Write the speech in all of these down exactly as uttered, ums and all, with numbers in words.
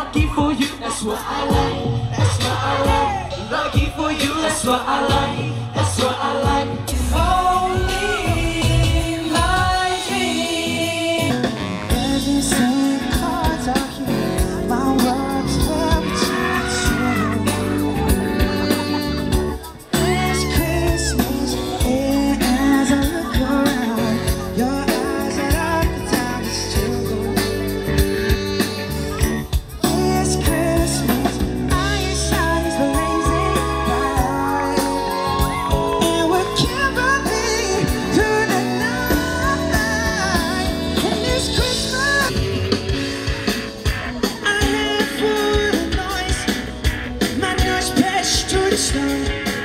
lucky for you, that's what I like, that's what I like. Lucky for you, that's what I like, that's what I like. Only my dream. Every single cards are here, my words have changed. This Christmas, and as I look around, your eyes are up the time to struggle. This Christmas, iron shines blazing bright, and we're carefully through the night. And this Christmas, I live for the noise, my nose pressed to the stone.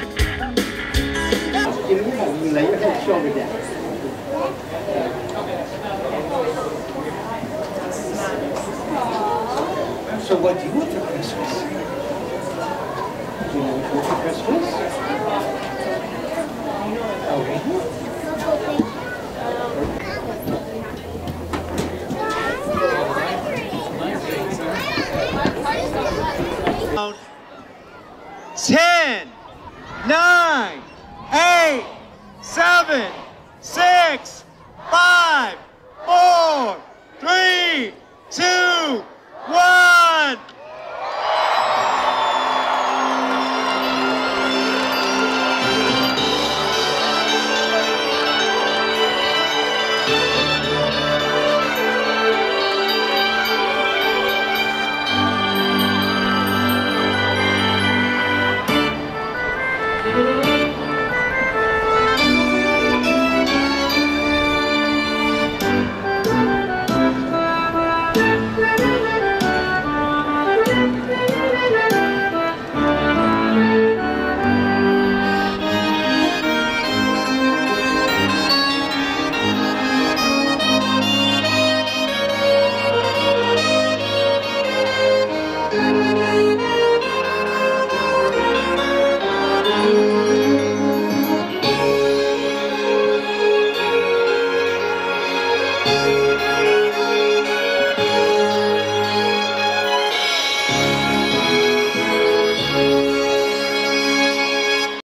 So what do you want for Christmas? Do you know what you want for Christmas? Okay.